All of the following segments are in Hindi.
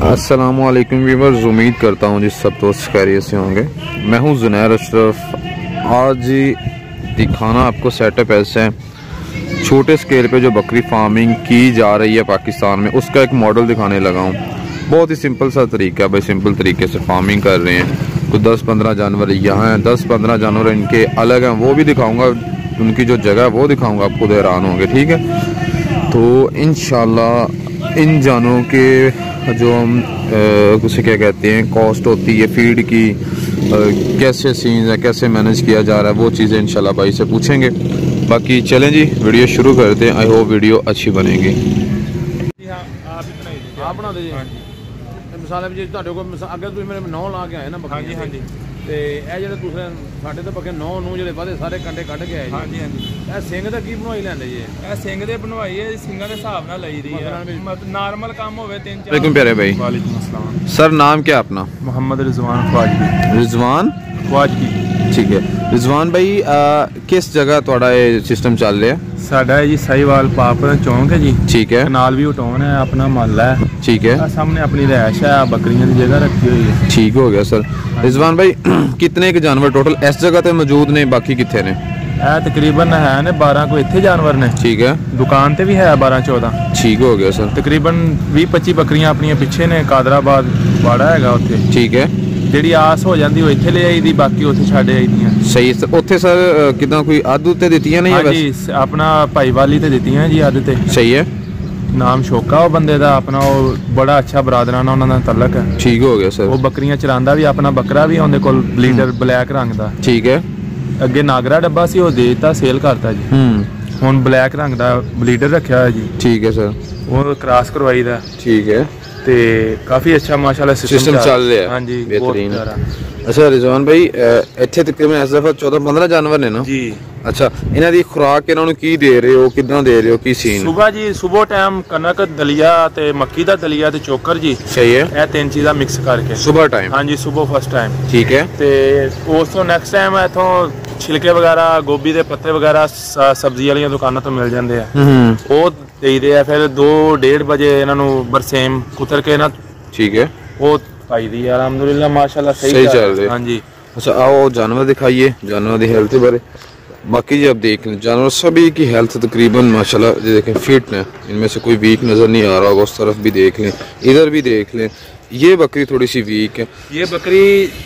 अस्सलामुअलैकुम व्यूअर्स, उम्मीद करता हूँ जी सब दोस्त खैरियत से होंगे। मैं हूँ ज़ुनैर अशरफ। आज दिखाना आपको सेटअप ऐसा है, छोटे स्केल पे जो बकरी फार्मिंग की जा रही है पाकिस्तान में, उसका एक मॉडल दिखाने लगा हूँ। बहुत ही सिंपल सा तरीका भाई, सिंपल तरीके से फार्मिंग कर रहे हैं। कुछ 10-15 जानवर यहाँ हैं, 10-15 जानवर इनके अलग हैं, वो भी दिखाऊँगा। उनकी जो जगह है वो दिखाऊँगा, आप खुद हैरान होंगे। ठीक है, तो इंशाल्लाह इन जानवरों के जो हम उसे क्या कहते हैं, कॉस्ट होती है फीड की, कैसे सीन्स है, कैसे मैनेज किया जा रहा है, वो चीज़ें इंशाल्लाह भाई से पूछेंगे। बाकी चलें जी, वीडियो शुरू करते हैं। आई होप वीडियो अच्छी बनेगी। आप बना दीजिए मिसाल जी, अगर तुम मेरे 9 ला के आए ना बकरी। हाँ जी, हाँ जी। ਤੇ ਇਹ ਜਿਹੜੇ ਦੂਸਰੇ ਸਾਡੇ ਤੋਂ ਬਕੇ 9 ਨੂੰ ਜਿਹੜੇ ਵਾਦੇ ਸਾਰੇ ਕੰਡੇ ਕੱਢ ਕੇ ਆਏ ਜੀ। ਹਾਂਜੀ ਹਾਂਜੀ। ਇਹ ਸਿੰਘ ਦਾ ਕੀ ਬਣਵਾਈ ਲੈਂਦੇ ਜੀ? ਇਹ ਸਿੰਘ ਦੇ ਬਣਵਾਈ ਹੈ, ਸਿੰਘਾਂ ਦੇ ਹਿਸਾਬ ਨਾਲ ਲਈ ਦੀ ਹੈ। ਨਾਰਮਲ ਕੰਮ ਹੋਵੇ 3-4। वालेकुम प्यारे भाई। वालेकुम अस्सलाम। सर नाम क्या अपना? मोहम्मद रिजवान ख्वाजगी। रिजवान ख्वाजगी, ठीक है। रिजवान भाई किस जगह थोड़ा ये सिस्टम चल रहा है? साडा है जी साहिवाल पापड़ चौंक है जी। ठीक है। नाल भी उटौन है, अपना महल्ला है। ठीक है। सामने अपनी रिहाइश है, बकरियां की जगह रखी हुई है। ठीक हो गया सर। रिजवान भाई कितने के जानवर टोटल इस जगह पे मौजूद ने, बाकी कितने ने? तकरीबन है ने 12 को इतने जानवर ने। ठीक है। दुकान पे भी है 12-14। ठीक हो गया सर। तकरीबन 20-25 बकरियां अपनी पीछे ने, कादराबाद बाड़ा है उत्थे। ठीक है। ਜਿਹੜੀ ਆਸ ਹੋ ਜਾਂਦੀ ਉਹ ਇੱਥੇ ਲੈ ਆਈ ਦੀ, ਬਾਕੀ ਉੱਥੇ ਛੱਡ ਆਈ ਦੀਆਂ। ਸਹੀ ਸਰ। ਉੱਥੇ ਸਰ ਕਿਦਾਂ ਕੋਈ ਅੱਧ ਉੱਤੇ ਦਿੱਤੀਆਂ ਨੇ? ਹਾਂਜੀ, ਆਪਣਾ ਭਾਈਵਾਲੀ ਤੇ ਦਿੱਤੀਆਂ ਜੀ ਅੱਧ ਤੇ। ਸਹੀ ਹੈ। ਨਾਮ ਸ਼ੋਕਾ ਉਹ ਬੰਦੇ ਦਾ, ਆਪਣਾ ਉਹ ਬੜਾ ਅੱਛਾ ਬਰਾਦਰਾਨਾ ਉਹਨਾਂ ਦਾ ਤਲਕ ਹੈ। ਠੀਕ ਹੋ ਗਿਆ ਸਰ। ਉਹ ਬੱਕਰੀਆਂ ਚਰਾਂਦਾ ਵੀ, ਆਪਣਾ ਬੱਕਰਾ ਵੀ ਉਹਦੇ ਕੋਲ ਬਲੀਡਰ ਬਲੈਕ ਰੰਗ ਦਾ। ਠੀਕ ਹੈ। ਅੱਗੇ ਨਾਗਰਾ ਡੱਬਾ ਸੀ, ਉਹ ਦੇਤਾ ਸੇਲ ਕਰਤਾ ਜੀ। ਹੁਣ ਬਲੈਕ ਰੰਗ ਦਾ ਬਲੀਡਰ ਰੱਖਿਆ ਹੋਇਆ ਜੀ। ਠੀਕ ਹੈ ਸਰ। ਉਹ ਕ੍ਰਾਸ ਕਰਵਾਈ ਦਾ। ਠੀਕ ਹੈ। ਤੇ ਕਾਫੀ ਅੱਛਾ ਮਾਸ਼ਾਅੱਲਾ ਸਿਸਟਮ ਚੱਲ ਰਿਹਾ। ਹਾਂਜੀ, बेहतरीन। अच्छा रिजवान भाई, ਇੱਥੇ ਤਕਰੀਬਨ ਇਸ ਦਫਾ 14-15 ਜਾਨਵਰ ਨੇ ਨਾ ਜੀ? ਅੱਛਾ, ਇਹਨਾਂ ਦੀ ਖੁਰਾਕ ਇਹਨਾਂ ਨੂੰ ਕੀ ਦੇ ਰਹੇ ਹੋ, ਕਿਦਾਂ ਦੇ ਰਹੇ ਹੋ, ਕੀ ਸੀਨ? ਸੁਬਹ ਜੀ, ਸੁਬਹ ਟਾਈਮ ਕਣਕ ਦਲੀਆ ਤੇ ਮੱਕੀ ਦਾ ਦਲੀਆ ਤੇ ਚੋਕਰ ਜੀ। ਸਹੀ ਹੈ। ਇਹ ਤਿੰਨ ਚੀਜ਼ਾਂ ਮਿਕਸ ਕਰਕੇ ਸੁਬਹ ਟਾਈਮ। ਹਾਂਜੀ, ਸੁਬਹ ਫਸਟ ਟਾਈਮ। ਠੀਕ ਹੈ। ਤੇ ਉਸ ਤੋਂ ਨੈਕਸਟ ਟਾਈਮ ਇਥੋਂ ਛਿਲਕੇ ਵਗੈਰਾ, ਗੋਭੀ ਦੇ ਪੱਤੇ ਵਗੈਰਾ ਸਬਜ਼ੀ ਵਾਲੀਆਂ ਦੁਕਾਨਾਂ ਤੋਂ ਮਿਲ ਜਾਂਦੇ ਆ, ਉਹ ਦੇਈਦੇ ਆ। ਫਿਰ 2-1:30 ਵਜੇ ਇਹਨਾਂ ਨੂੰ ਬਰਸੇਮ ਕੁਤਰ ਕੇ ਨਾ। ਠੀਕ है। वो पाई दी है अल्हम्दुलिल्लाह माशाल्लाह, सही चल रहे। हाँ जी। अच्छा, आओ जानवर दिखाइए, जानवर की हेल्थ बारे। बाकी जी आप देख लें, जानवर सभी की हेल्थ तकरीबन माशाल्लाह देखें फिट है, इनमें से कोई वीक नज़र नहीं आ रहा होगा। उस तरफ भी देख लें, इधर भी देख लें। ये बकरी थोड़ी सी वीक है। ये बकरी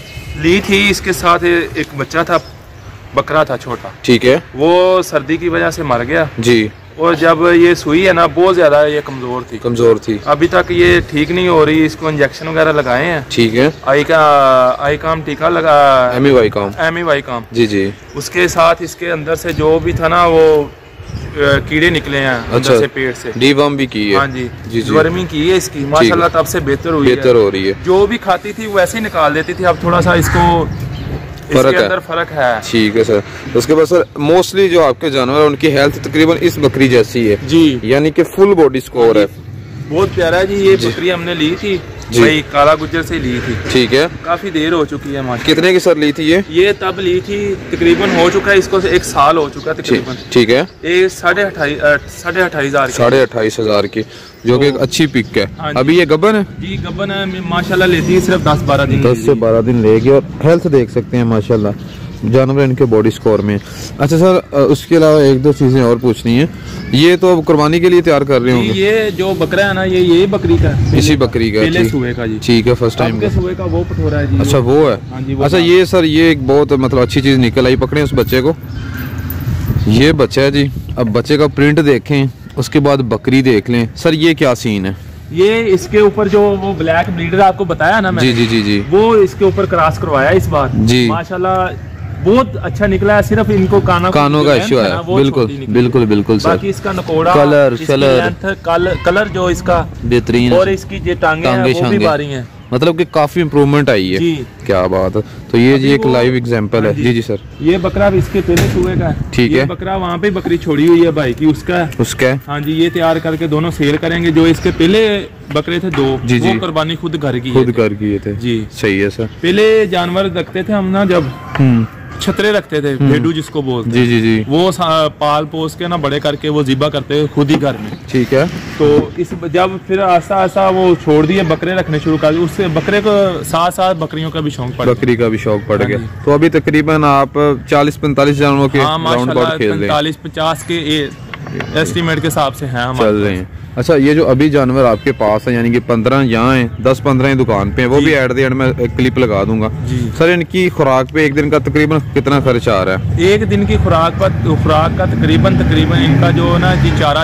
ली थी, इसके साथ एक बच्चा था, बकरा था छोटा। ठीक है। वो सर्दी की वजह से मर गया जी। और जब ये सुई है ना, बहुत ज्यादा ये कमजोर थी। अभी तक ये ठीक नहीं हो रही, इसको इंजेक्शन वगैरह लगाए हैं। ठीक है। आई काम टीका लगा, एमी काम जी जी। उसके साथ इसके अंदर से जो भी था ना, वो कीड़े निकले हैं। अच्छा। अंदर से पेट से डीवर्म भी की है। हाँ जी जी। वर्मिंग की है इसकी माशाल्लाह, तब से बेहतर हो रही है। जो भी खाती थी वैसे ही निकाल देती थी, अब थोड़ा सा इसको इसके अंदर फर्क है। ठीक है सर। उसके बाद सर मोस्टली जो आपके जानवर है उनकी हेल्थ तकरीबन इस बकरी जैसी है जी, यानी कि फुल बॉडी स्कोर है। बहुत प्यारा है जी। ये बकरी हमने ली थी भाई काला गुज्जर से ली थी। ठीक है। काफी देर हो चुकी है माशाल्लाह। कितने की सर ली थी ये तब ली थी, तकरीबन हो चुका है इसको 1 साल हो चुका है तकरीबन। ठीक है। ये 28,500 की, जो कि एक अच्छी पिक है। हाँ, अभी ये गब्बन है जी? गब्बन है माशाल्लाह, लेती है सिर्फ 10-12 दिन। 10 से 12 दिन लेगी। और हेल्थ देख सकते हैं माशाल्लाह जानवर इनके बॉडी स्कोर में। अच्छा सर, उसके अलावा 1-2 चीजें और पूछनी है। ये तो अब कुर्बानी के लिए तैयार कर रहे होंगे? ये जो बकरा है ना, ये बकरी का, इसी बकरी का पहले सुबह का जी। ठीक है। फर्स्ट टाइम का सुबह का वो पठोरा है जी। अच्छा, वो है। हाँ जी। अच्छा, ये सर ये एक बहुत मतलब अच्छी चीज निकल आई। पकड़े उस बच्चे को, ये बच्चा है जी। अब बच्चे का प्रिंट देखें, उसके बाद बकरी देख लें। सर ये क्या सीन है? ये इसके ऊपर जो वो ब्लैक ब्लीडर आपको बताया ना मैंने, जी जी जी, वो इसके ऊपर क्रॉस करवाया इस बार जी। माशाल्लाह बहुत अच्छा निकला है। सिर्फ इनको कानों का इश्यू है। बिल्कुल सर। बाकी इसका नकोड़ा, कलर जो इसका बेहतरीन, और इसकी जो टांगे हैं वो भी बारी हैं, मतलब कि काफी इम्प्रूवमेंट आई है जी। क्या बात है। तो ये जी एक लाइव एग्जांपल है। जी जी सर। ये बकरा इसके पहले सुबह का है। ठीक है। बकरा वहाँ पे बकरी छोड़ी हुई है भाई की, उसका है। हाँ जी। ये तैयार करके दोनों सेल करेंगे। जो इसके पहले बकरे थे 2 जी, वो कुर्बानी खुद घर किए थे जी। सही है सर। पहले जानवर रखते थे हम ना, जब छतरे रखते थे, भेडू जिसको बोलते जी जी जी, वो पाल पोस के ना बड़े करके वो ज़िबा करते हैं खुद ही घर में। ठीक है। तो इस जब फिर आस्ता आस्ता वो छोड़ दिए, बकरे रखने शुरू कर दिए, उससे बकरे को साथ साथ बकरियों का भी शौक पड़ गया, बकरी का भी शौक पड़ गया। तो अभी तकरीबन आप 40-45 जानवरों के राउंड अबाउट खेल रहे हैं? 45-50 के एस्टीमेट के हिसाब से हैं चल रहे हैं। अच्छा, ये जो अभी जानवर आपके पास है, यानी कि 15 यहाँ हैं, 10-15 दुकान पे हैं, वो भी एट द एंड में एक क्लिप लगा दूंगा सर। इनकी खुराक पे एक दिन का तकरीबन कितना खर्च आ रहा है? एक दिन की खुराक का तकरीबन इनका जो ना जी चारा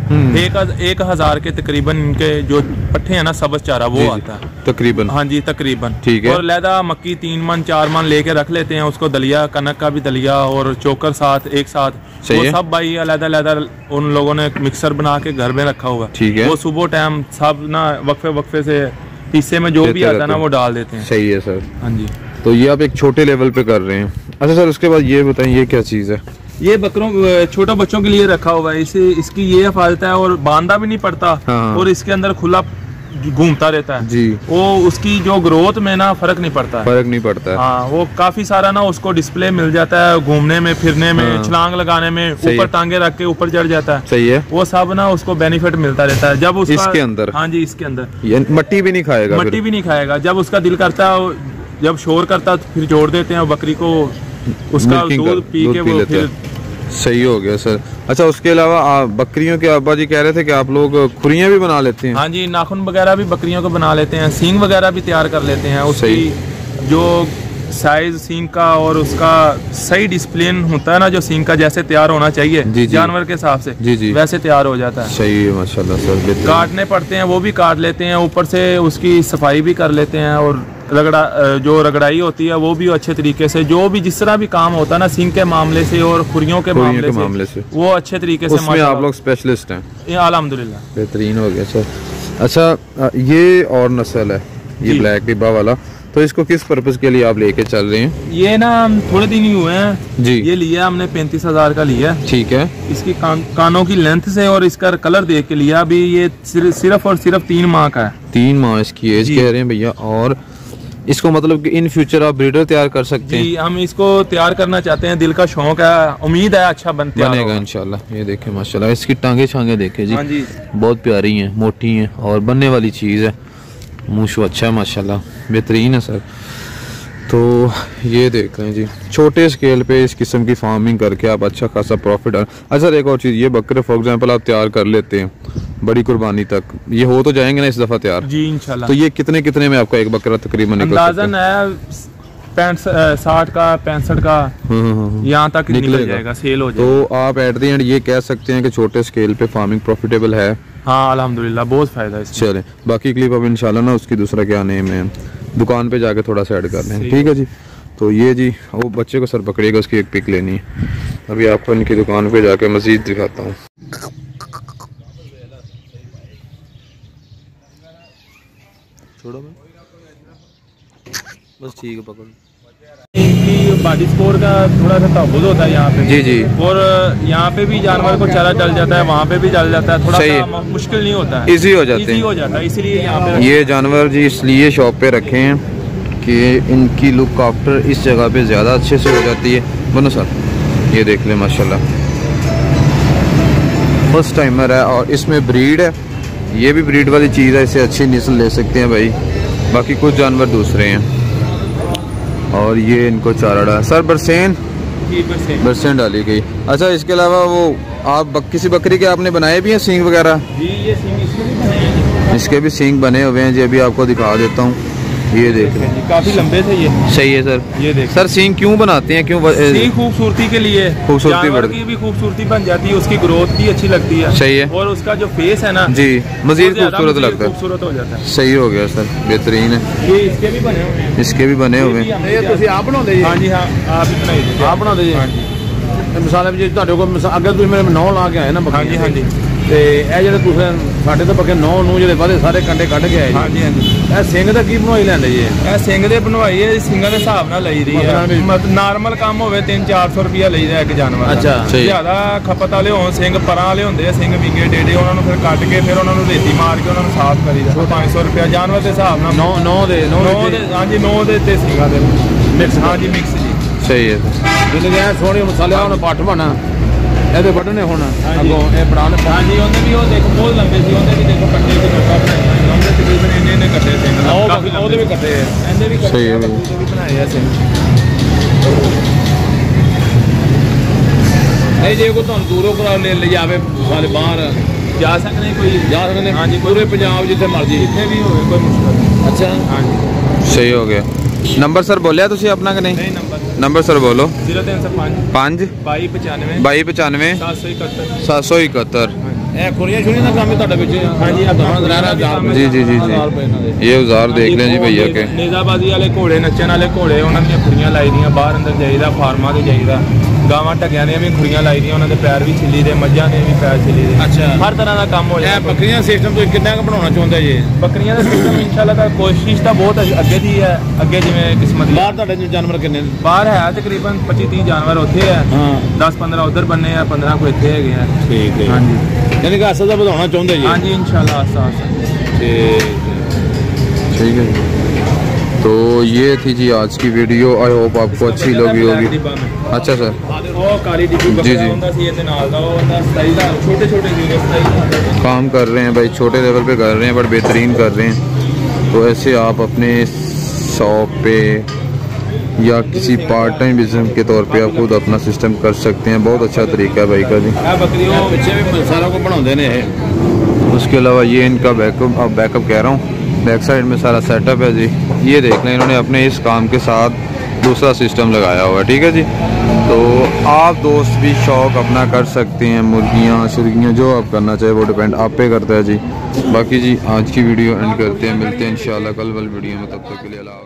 1000 के तकरीबन इनके जो पट्टे हैं ना सब्ज चारा वो आता है तकरीबन। हाँ जी तकरीबन, ठीक है। और लहदा मक्की 3 मन 4 मन लेके रख लेते हैं, उसको दलिया कनक का भी दलिया और चोकर साथ एक साथ, वो सब भाई अलग उन लोगों ने मिक्सर बना के घर में रखा हुआ, ठीक है। वो सुबह टाइम सब ना वक्फे से हिस्से में जो भी आता है ना वो डाल देते हैं। सही है सर। हाँ जी, तो ये आप एक छोटे लेवल पे कर रहे हैं। अच्छा सर, उसके बाद ये बताएं ये क्या चीज़ है? ये बकरों छोटे बच्चों के लिए रखा हुआ है, इसकी ये हिफाजत है और बांधा भी नहीं पड़ता। हाँ। और इसके अंदर खुला घूमता रहता है जी, वो उसकी जो ग्रोथ में ना फर्क नहीं पड़ता है। हाँ, वो काफी सारा ना उसको डिस्प्ले मिल जाता है घूमने में फिरने में, छलांग लगाने में, ऊपर टांगे रख के ऊपर चढ़ जाता है। सही है। वो सब ना उसको बेनिफिट मिलता रहता है जब उसका इसके अंदर। हाँ जी, इसके अंदर मट्टी भी नहीं खाएगा, मट्टी भी नहीं खाएगा। जब उसका दिल करता है, जब शोर करता है फिर जोड़ देते हैं बकरी को, उसका दूध पी के वो फिर सही हो गया सर। अच्छा, उसके अलावा बकरियों के अब्बा जी कह रहे थे कि आप लोग खुरियां भी बना लेते हैं? हाँ जी, नाखून वगैरह भी बकरियों को बना लेते हैं, सींग वगैरह भी तैयार कर लेते हैं। उसकी जो साइज सींग का और उसका सही डिसिप्लिन होता है ना, जो सींग का जैसे तैयार होना चाहिए जानवर के हिसाब से वैसे तैयार हो जाता है। सही है माशाल्लाह सर। काटने पड़ते हैं वो भी काट लेते हैं, ऊपर से उसकी सफाई भी कर लेते हैं, और रगड़ाई होती है वो भी अच्छे तरीके से, जो भी जिस तरह भी काम होता है ना सींग के मामले से और खुरियों के मामले से वो अच्छे तरीके से। उसमें आप लोग स्पेशलिस्ट हैं? अल्हम्दुलिल्लाह, बेहतरीन हो गया सर। अच्छा, ये और नस्ल है ये ब्लैक डिब्बा वाला, तो इसको किस पर्पज के लिए आप लेके चल रहे हैं? ये ना थोड़े दिन ही हुए हैं जी, ये लिया हमने 35,000 का लिया। ठीक है। इसकी कानों की लेंथ से और इसका कलर देख के लिया। अभी ये सिर्फ और सिर्फ 3 माह का है। 3 माह इसकी एज कह रहे हैं भैया। और इसको मतलब कि इन फ्यूचर आप ब्रीडर तैयार कर सकते हैं? हम इसको तैयार करना चाहते हैं, दिल का शौक है, उम्मीद है अच्छा बनेगा इंशाल्लाह। ये देखें माशाल्लाह, इसकी टांगे छांगे देखें जी, जी बहुत प्यारी हैं, मोटी हैं और बनने वाली चीज़ है। मूंछ अच्छा है माशाल्लाह, बेहतरीन है सर। तो ये देख रहे हैं जी, छोटे स्केल पे इस किस्म की फार्मिंग करके आप अच्छा खासा प्रॉफिट। अच्छा, एक और चीज़, ये बकरे फॉर एग्जांपल आप तैयार कर लेते हैं बड़ी कुर्बानी तक, ये हो तो जाएंगे ना इस दफ़ा तैयार? जी इंशाल्लाह। तो ये कितने में आपका एक बकरा तकरीबन अंदाज़न है 60 का 65 का यहाँ तक निकल जाएगा, सेल हो जाएगा। तो आप एट द एंड ये कह सकते हैं कि छोटे स्केल पे फार्मिंग प्रॉफिटेबल है? हाँ अल्हम्दुलिल्लाह, बहुत फायदा है। चलें, बाकी क्लिप अब इंशाल्लाह ना उसकी दूसरा क्या नेम है दुकान पे जाके थोड़ा सा ऐड कर लें, ठीक है जी। तो ये जी वो बच्चे को सर पकड़ेगा, उसकी एक पिक लेनी है। अभी आपको इनकी दुकान पे जाके मजीद दिखाता हूँ। छोड़ो बस, ठीक है पकड़। इनकी बॉडी स्कोर का थोड़ा सा तहफ़्फ़ुज़ होता है यहाँ पे जी जी, और यहाँ पे भी जानवर को चारा डल जाता है, वहाँ पे भी डल जाता है, थोड़ा सा मुश्किल नहीं होता है, इजी हो जाता है। इसलिए यहाँ पे ये जानवर जी इसलिए शॉप पे रखे हैं कि इनकी लुक आफ्टर इस जगह पे ज़्यादा अच्छे से हो जाती है। बनो सर, ये देख लें माशाल्लाह, फर्स्ट टाइमर है और इसमें ब्रीड है, ये भी ब्रीड वाली चीज़ है, इससे अच्छी नस्ल ले सकते हैं भाई। बाकी कुछ जानवर दूसरे हैं। और ये इनको चारा डाला सर, बरसेन डाली गई। अच्छा, इसके अलावा वो आप किसी बकरी के आपने बनाए भी हैं सींग वगैरह? जी, ये सींग इसके भी बने हैं। इसके भी सींग बने हुए हैं जी, अभी आपको दिखा देता हूँ। ये देख रहे हैं, काफी लंबे थे ये। सही है सर। ये देख सर, सींग क्यों बनाते हैं? क्यों? सींग खूबसूरती के लिए, खूबसूरती की भी खूबसूरती बन जाती है, उसकी ग्रोथ भी अच्छी लगती है। सही है। और उसका जो फेस है ना जी, मजीद खूबसूरत लगता है, खूबसूरत हो जाता है। सही हो गया सर, बेहतरीन है। ये इसके भी बने हुए हैं, इसके भी बने हुए हैं। आप बनाते? हाँ जी हाँ, आप ही बनाइए, आप बनाते जी। मिसाल जी ਤੁਹਾਡੇ ਕੋਲ ਅੱਗੇ ਤੁਸੀਂ ਮੇਰੇ 9 ਲਾ ਕੇ ਆਏ ਨਾ ਬੱਕਰੀ? ਹਾਂਜੀ ਹਾਂਜੀ। ਤੇ ਇਹ ਜਿਹੜੇ ਤੁਸੀਂ ਸਾਡੇ ਤੋਂ ਬੱਕੇ 9 ਨੂੰ ਜਿਹੜੇ ਵਾਦੇ ਸਾਰੇ ਕੰਡੇ ਕੱਢ ਕੇ ਆਏ ਜੀ? ਹਾਂਜੀ ਹਾਂਜੀ। ਇਹ ਸਿੰਘ ਦਾ ਕੀ ਬਣਵਾਈ ਲੈਂਦੇ ਜੀ? ਇਹ ਸਿੰਘ ਦੇ ਬਣਵਾਈ ਹੈ, ਸਿੰਘਾਂ ਦੇ ਹਿਸਾਬ ਨਾਲ ਲਈ ਦੀ ਹੈ। ਮਤਲਬ ਨਾਰਮਲ ਕੰਮ ਹੋਵੇ 300-400 ਰੁਪਿਆ ਲਈਦਾ ਇੱਕ ਜਾਨਵਰ ਦਾ। ਅੱਛਾ, ਜ਼ਿਆਦਾ ਖਪਤ ਵਾਲੇ ਹੋਣ, ਸਿੰਘ ਪਰਾਂ ਵਾਲੇ ਹੁੰਦੇ ਆ, ਸਿੰਘ ਵਿੰਗੇ ਡੇਡੇ, ਉਹਨਾਂ ਨੂੰ ਫਿਰ ਕੱਟ ਕੇ ਫਿਰ ਉਹਨਾਂ ਨੂੰ ਰੇਤੀ ਮਾਰ ਕੇ ਉਹਨਾਂ ਨੂੰ ਸਾਫ਼ ਕਰੀਦਾ। 500 ਰੁਪਿਆ ਜਾਨਵਰ ਦੇ ਹਿਸਾਬ ਨਾਲ। 9 ਦੇ ਹਾਂਜੀ, 9 ਦੇ ਤੇ ਸਿੰਘਾਂ ਦੇ ਮਿਕਸ। ਹਾਂਜੀ ਮਿਕਸ ਜੀ। सही है सर। जिन्हें गया सोने मसाले उन्हें पट्ठ बना ये बढ़ने होना अगों ये बनाने। हाँ जी उन्हें भी वो देखो बहुत लंबे सी उन्हें भी देखो कट्टे की नोका बनाई उन्हें तकरीबन इन्ने कट्टे थे काफी लंबे भी कट्टे हैं इन्हें भी सही है भी बनाए ऐसे नहीं जे को तुहानू दूरों को ले जावे सारे बाहर जा सकते कोई जा सकते। हाँ जी पूरे पंजाब जिथे मर्जी जितने भी हो कोई मुश्किल। अच्छा हाँ जी सही हो गया। नंबर सर बोलिया तुसी अपना कि नहीं? नंबर सर बोलो। 0305 2295 771 ਇਹ ਖੁਰੀਆਂ ਛੁਰੀਆਂ ਦਾ ਕੰਮ ਹੀ ਤੁਹਾਡੇ ਵਿੱਚ ਹਾਂਜੀ जी जी जी जी ये औजार देख लें जी भैया के नेजाबाजी वाले घोड़े नच्चण वाले घोड़े उन्होंने ਦੀਆਂ ਖੁਰੀਆਂ ਲਾਈ ਦੀਆਂ ਬਾਹਰ ਅੰਦਰ ਜਾਈਦਾ ਫਾਰਮਾਂ ਤੇ ਜਾਈਦਾ ਗਾਵਾਂ ਟੱਕਿਆਂ ਦੀਆਂ ਵੀ ਖੁਰੀਆਂ ਲਾਈ ਦੀਆਂ ਉਹਨਾਂ ਦੇ ਪੈਰ ਵੀ ਛਿੱਲੀ ਦੇ ਮੱਝਾਂ ਦੇ ਵੀ ਪੈਰ ਛਿੱਲੀ ਦੇ ਅੱਛਾ ਹਰ ਤਰ੍ਹਾਂ ਦਾ ਕੰਮ ਹੋ ਇਹ ਬੱਕਰੀਆਂ ਸਿਸਟਮ ਤੁਸੀਂ ਕਿੰਨਾ ਕੁ ਬਣਾਉਣਾ ਚਾਹੁੰਦੇ ਜੀ? ਬੱਕਰੀਆਂ ਦਾ ਸਿਸਟਮ ਇਨਸ਼ਾਅੱਲਾ ਤਾਂ ਕੋਸ਼ਿਸ਼ ਤਾਂ ਬਹੁਤ ਅੱਗੇ ਦੀ ਹੈ ਅੱਗੇ ਜਿਵੇਂ ਕਿਸਮਤ ਬਾਹਰ ਤੁਹਾਡੇ ਜਾਨਵਰ ਕਿੰਨੇ ਨੇ? ਬਾਹਰ ਹੈ ਤਕਰੀਬਨ 25-30 ਜਾਨਵਰ ਉੱਥੇ ਹੈ ਹਾਂ 10-15 ਉਧਰ ਬੰਨੇ ਆ 15 ਕੋ ਇੱਥੇ ਹੈਗੇ ਆ। ठीक है ਹਾਂਜੀ यानी कि आस्ता बढ़ाना चाहते जी? हाँ जी इंशाल्लाह आस्ता आस्ता। ठीक है। तो ये थी जी आज की वीडियो। आई होप आपको अच्छी लगी होगी। अच्छा सर जी जी काम कर रहे हैं भाई छोटे लेवल पे कर रहे हैं बट बेहतरीन कर रहे हैं। तो ऐसे आप अपने शॉप पे या किसी पार्ट टाइम बिजनेस के तौर पे आप खुद अपना सिस्टम कर सकते हैं। बहुत अच्छा तरीका है भाई का जी। उसके अलावा ये इनका बैकअप कह रहा हूँ बैक साइड में सारा सेटअप है जी। ये देख लें इन्होंने अपने इस काम के साथ दूसरा सिस्टम लगाया हुआ है। ठीक है जी। तो आप दोस्त भी शौक अपना कर सकते हैं मुर्गियाँ शुर्गियाँ जो आप करना चाहे वो डिपेंड आप पे करता है जी। बाकी जी आज की वीडियो एंड करते हैं मिलते हैं इंशाल्लाह कल वाली वीडियो में। तब तक के लिए अल्लाह।